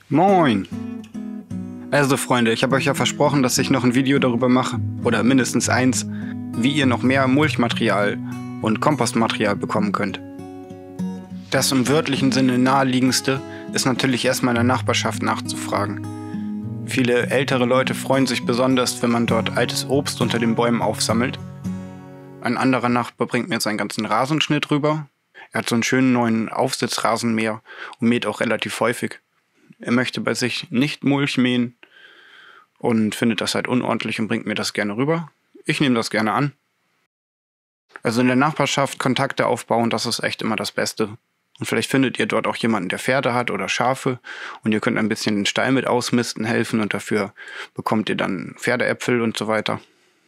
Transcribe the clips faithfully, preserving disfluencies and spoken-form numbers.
Moin! Also Freunde, ich habe euch ja versprochen, dass ich noch ein Video darüber mache, oder mindestens eins, wie ihr noch mehr Mulchmaterial und Kompostmaterial bekommen könnt. Das im wörtlichen Sinne naheliegendste ist natürlich erstmal in der Nachbarschaft nachzufragen. Viele ältere Leute freuen sich besonders, wenn man dort altes Obst unter den Bäumen aufsammelt. Ein anderer Nachbar bringt mir seinen ganzen Rasenschnitt rüber. Er hat so einen schönen neuen Aufsitzrasenmäher und mäht auch relativ häufig. Er möchte bei sich nicht Mulch mähen und findet das halt unordentlich und bringt mir das gerne rüber. Ich nehme das gerne an. Also in der Nachbarschaft Kontakte aufbauen, das ist echt immer das Beste. Und vielleicht findet ihr dort auch jemanden, der Pferde hat oder Schafe und ihr könnt ein bisschen den Stall mit ausmisten helfen und dafür bekommt ihr dann Pferdeäpfel und so weiter.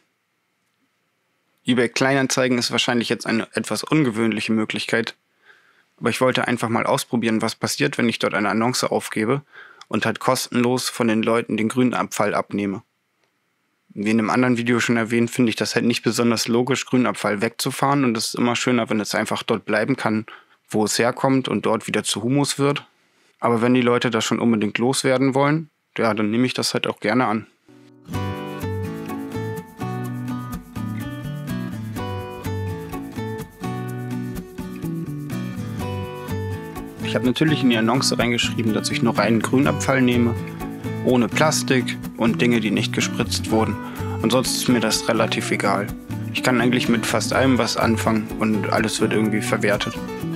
eBay Kleinanzeigen ist wahrscheinlich jetzt eine etwas ungewöhnliche Möglichkeit, aber ich wollte einfach mal ausprobieren, was passiert, wenn ich dort eine Annonce aufgebe und halt kostenlos von den Leuten den Grünabfall abnehme. Wie in einem anderen Video schon erwähnt, finde ich das halt nicht besonders logisch, Grünabfall wegzufahren und es ist immer schöner, wenn es einfach dort bleiben kann, wo es herkommt und dort wieder zu Humus wird. Aber wenn die Leute das schon unbedingt loswerden wollen, ja, dann nehme ich das halt auch gerne an. Ich habe natürlich in die Annonce reingeschrieben, dass ich nur reinen Grünabfall nehme, ohne Plastik und Dinge, die nicht gespritzt wurden. Und sonst ist mir das relativ egal. Ich kann eigentlich mit fast allem was anfangen und alles wird irgendwie verwertet.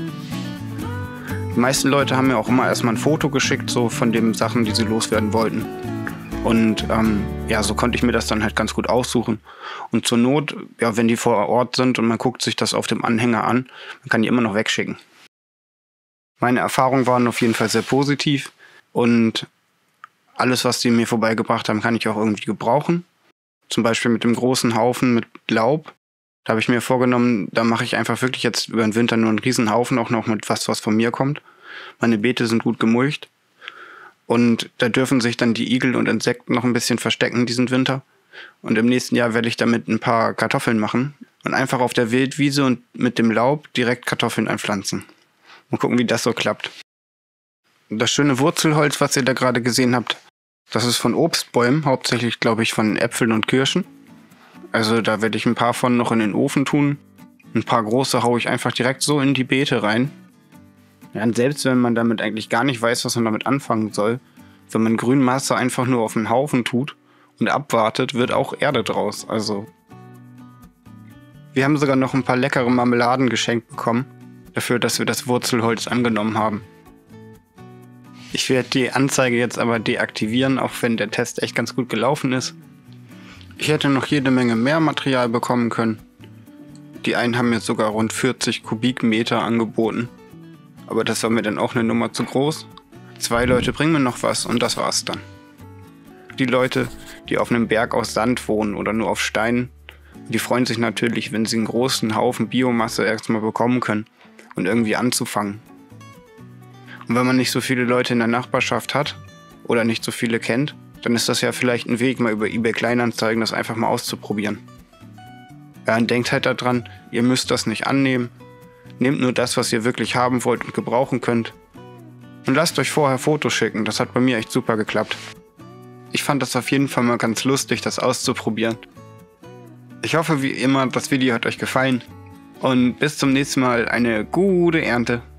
Die meisten Leute haben mir auch immer erstmal ein Foto geschickt, so von den Sachen, die sie loswerden wollten. Und ähm, ja, so konnte ich mir das dann halt ganz gut aussuchen. Und zur Not, ja, wenn die vor Ort sind und man guckt sich das auf dem Anhänger an, man kann die immer noch wegschicken. Meine Erfahrungen waren auf jeden Fall sehr positiv und alles, was die mir vorbeigebracht haben, kann ich auch irgendwie gebrauchen. Zum Beispiel mit dem großen Haufen mit Laub. Da habe ich mir vorgenommen, da mache ich einfach wirklich jetzt über den Winter nur einen riesen Haufen, auch noch mit was, was von mir kommt. Meine Beete sind gut gemulcht und da dürfen sich dann die Igel und Insekten noch ein bisschen verstecken diesen Winter. Und im nächsten Jahr werde ich damit ein paar Kartoffeln machen und einfach auf der Wildwiese und mit dem Laub direkt Kartoffeln einpflanzen. Mal gucken, wie das so klappt. Das schöne Wurzelholz, was ihr da gerade gesehen habt, das ist von Obstbäumen, hauptsächlich glaube ich von Äpfeln und Kirschen. Also da werde ich ein paar von noch in den Ofen tun. Ein paar große haue ich einfach direkt so in die Beete rein. Ja, und selbst wenn man damit eigentlich gar nicht weiß, was man damit anfangen soll, wenn man Grünmasse einfach nur auf einen Haufen tut und abwartet, wird auch Erde draus. Also wir haben sogar noch ein paar leckere Marmeladen geschenkt bekommen, dafür, dass wir das Wurzelholz angenommen haben. Ich werde die Anzeige jetzt aber deaktivieren, auch wenn der Test echt ganz gut gelaufen ist. Ich hätte noch jede Menge mehr Material bekommen können. Die einen haben mir sogar rund vierzig Kubikmeter angeboten. Aber das war mir dann auch eine Nummer zu groß. Zwei Leute bringen mir noch was und das war's dann. Die Leute, die auf einem Berg aus Sand wohnen oder nur auf Steinen, die freuen sich natürlich, wenn sie einen großen Haufen Biomasse erstmal bekommen können und irgendwie anzufangen. Und wenn man nicht so viele Leute in der Nachbarschaft hat oder nicht so viele kennt, dann ist das ja vielleicht ein Weg, mal über eBay Kleinanzeigen das einfach mal auszuprobieren. Ja, und denkt halt daran, ihr müsst das nicht annehmen. Nehmt nur das, was ihr wirklich haben wollt und gebrauchen könnt. Und lasst euch vorher Fotos schicken, das hat bei mir echt super geklappt. Ich fand das auf jeden Fall mal ganz lustig, das auszuprobieren. Ich hoffe wie immer, das Video hat euch gefallen. Und bis zum nächsten Mal eine gute Ernte.